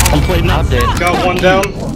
I'm playing Out that. there. Got one down.